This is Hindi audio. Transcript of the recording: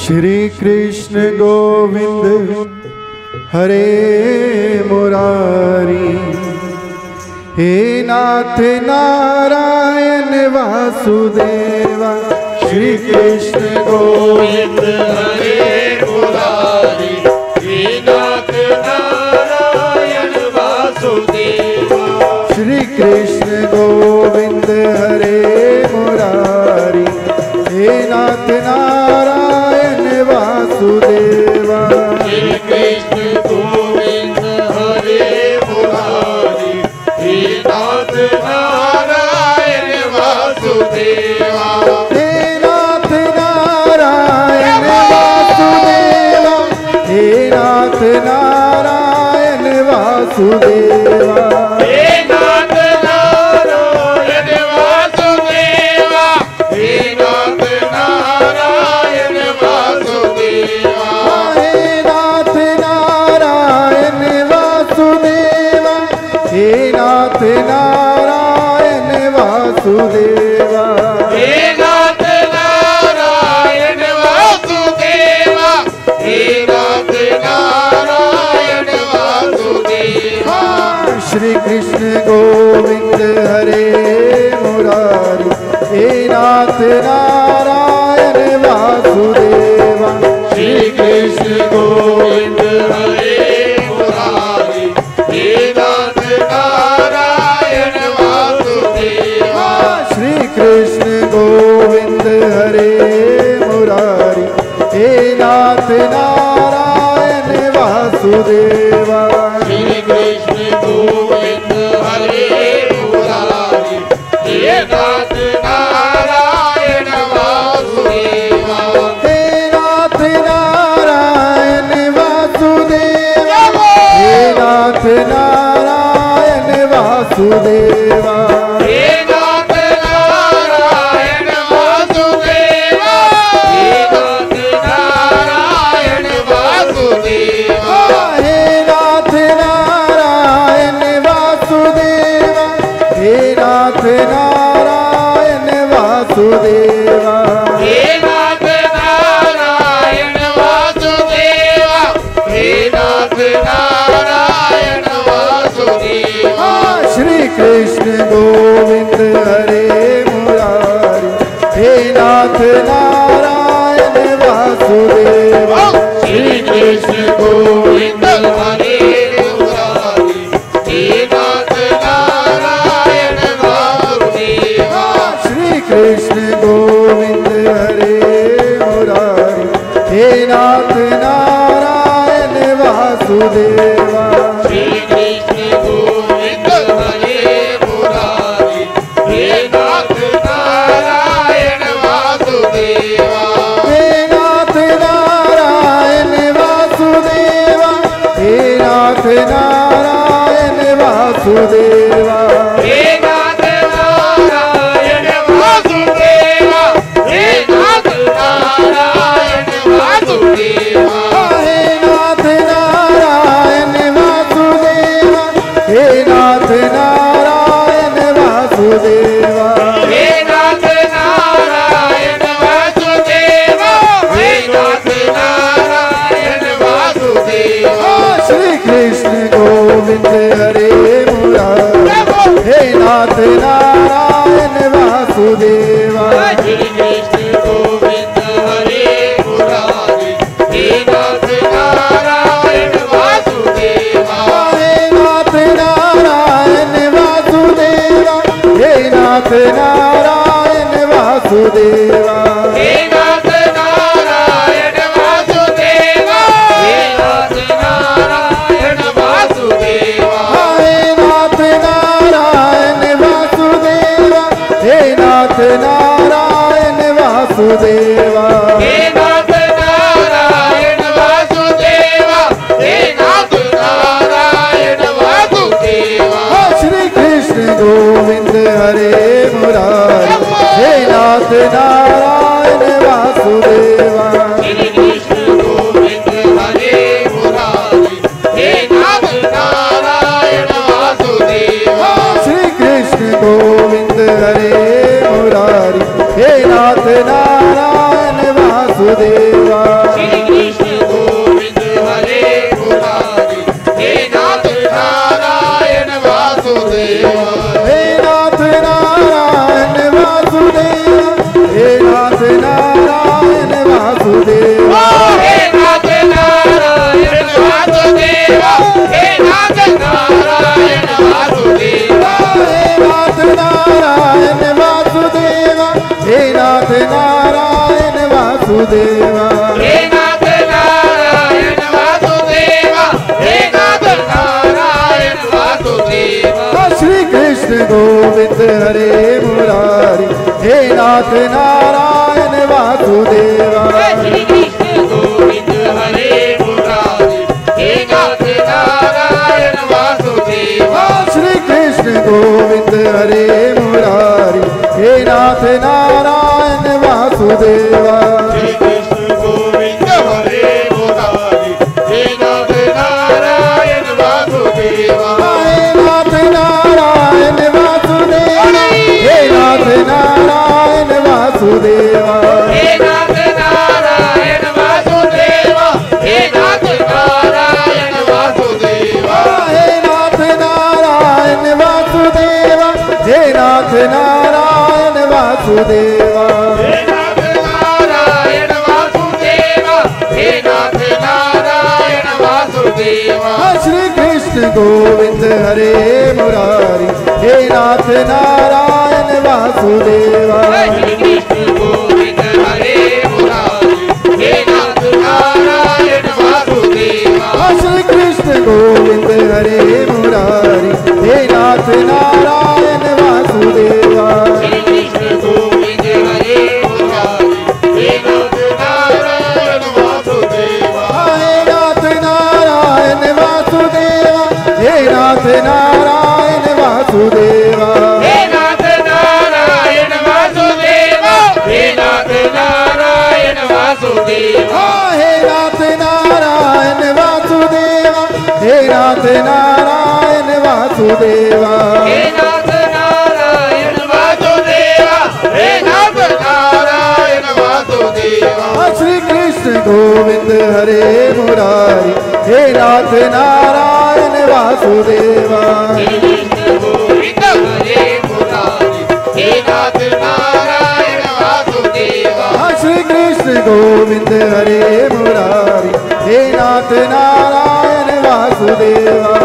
श्री कृष्ण गोविंद हरे मुरारी। हे नाथ नारायण वासुदेवा। श्री कृष्ण गोविंद हरे मुरारी। हे नाथ नारायण वासुदेवा। श्री कृष्ण गोविंद हरे मुरारी। हे नाथ नारायण वासुदेवा। श्री कृष्ण गोविंद हरे मुरारी। हे नाथ नारायण वासुदेवा। हे नाथ नारायण वासुदेवा। हे नाथ नारायण वासुदेवा। नारायण वासुदेवा। हे नाथ नारायण वासुदेवा। हे नाथ नारायण वासुदेवा। श्री कृष्ण गोविंद हरे मुरारी। हे नाथ नारायण वासुदेवा। श्री कृष्ण गोविंद हरे मुरारी। हे नाथ नारायण वासुदेवा। श्री कृष्ण गोविंद हरे मुरारी। हे नाथ नारायण वासुदेवा। श्री कृष्ण गोविंद हरे मुरारी। हे नाथ नारायण वासुदेवा। हे नाथ नारायण वासुदेवा। हे नाथ नारायण वासुदेवा। हे नाथ नारायण वासुदेवा। हे नाथ नारायण वासुदेवा। हे नाथ नारायण वासुदेवा। हे नाथ नारायण वासुदेवा। हे नाथ नारायण वासुदेवा। हे नाथ नारायण वासुदेवा। श्री कृष्ण गोविंद हरे मुरारी। हे नाथ नारायण वासुदेवा। श्री कृष्ण गोविंद हरे मुरारी। हे नाथ नारायण वासुदेवा। श्री कृष्ण गोविंद हरे मुरारी। हे नाथ नारायण वासुदेवा। श्री कृष्ण गोविंद हरे मुरारी। हे नाथ नारायण वासुदेवा। हे नाथ नारायण वासुदेवा। हे नाथ नारायण वासुदेवा। हे नाथ नारायण वासुदेवा। हे नाथ नारायण वासुदेवा। हे नाथ नारायण वासुदेवा। हे नाथ नारायण वासुदेवा। हे नाथ नारायण वासुदेवा। हे नाथ नारायण वासुदेवा। श्री कृष्ण गोविंद हरे मुरारी। हे नाथ नारायण वासुदेवा। श्री कृष्ण गोविंद हरे मुरारी। हे नाथ नारायण वासुदेवा। हे नाथ नारायण वासुदेवा। हे नाथ नारायण वासुदेवा। हे नाथ नारायण वासुदेवा। हे नाथ नारायण वासुदेवा। हे नाथ नारायण वासुदेवा। हे नाथ नारायण वासुदेवा। हे नाथ नारायण वासुदेवा। हे नाथ नारायण वासुदेवा। श्री कृष्ण गोविंद हरे मुरारी। हे नाथ नारायण वासुदेवा। श्री कृष्ण गोविंद हरे मुरारी। हे नाथ नारायण वासुदेवा। श्री कृष्ण गोविंद हरे मुरारी। हे नाथ नारायण वासुदेवा हे नाथ नारायण वासुदेवा हे नाथ नारायण वासुदेवा श्री कृष्ण गोविंद हरे मुरारी हे नाथ नारायण वासुदेवा श्री कृष्ण गोविंद हरे मुरारी हे नाथ नारायण वासुदेवा श्री कृष्ण गोविंद हरे मुरारी हे नाथ नारायण वासुदेवा श्री कृष्ण गोविंद हरे मुरारी हे नाथ नारायण वासुदेवा हे नाथ नारायण वासुदेवा हे नाथ नारायण वासुदेवा हे नाथ नारायण वासुदेवा हे नाथ नारायण वासुदेवा हे नाथ नारायण वासुदेवा हे नाथ नारायण वासुदेवा हे नाथ नारायण वासुदेवा हे नाथ नारायण वासुदेवा श्री कृष्ण गोविंद हरे मुरारी हे नाथ नारायण वासुदेवा श्री कृष्ण गोविंद हरे मुरारी हे नाथ नारायण वासुदेवा श्री कृष्ण गोविंद हरे मुरारी हे नाथ नारायण वासुदेवा श्री कृष्ण गोविंद हरे मुरारी हे नाथ नारायण वासुदेवा हे नाथ नारायण वासुदेवा हे नाथ नारायण वासुदेवा हे नाथ नारायण वासुदेवा हे नाथ नारायण वासुदेवा हे नाथ नारायण वासुदेवा हे नाथ नारायण वासुदेवा हे नाथ नारायण वासुदेवा हे नाथ नारायण वासुदेवा श्री कृष्ण गोविंद हरे मुरारी हे नाथ नारायण वासुदेवा श्री कृष्ण गोविंद हरे मुरारी हे नाथ नारायण वासुदेवा श्री कृष्ण गोविंद हरे मुरारी हे नाथ नारायण वासुदेवा